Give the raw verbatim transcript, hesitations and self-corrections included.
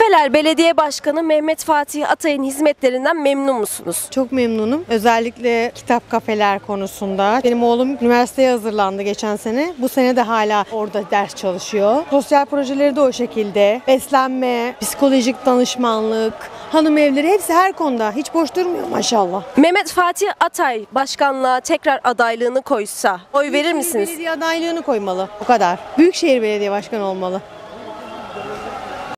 Dereler Belediye Başkanı Mehmet Fatih Atay'ın hizmetlerinden memnun musunuz? Çok memnunum. Özellikle kitap kafeler konusunda. Benim oğlum üniversiteye hazırlandı geçen sene. Bu sene de hala orada ders çalışıyor. Sosyal projeleri de o şekilde. Beslenme, psikolojik danışmanlık, hanım evleri hepsi her konuda. Hiç boş durmuyor maşallah. Mehmet Fatih Atay başkanlığa tekrar adaylığını koysa oy verir Büyükşehir misiniz? Belediye adaylığını koymalı. O kadar. Büyükşehir Belediye Başkanı olmalı.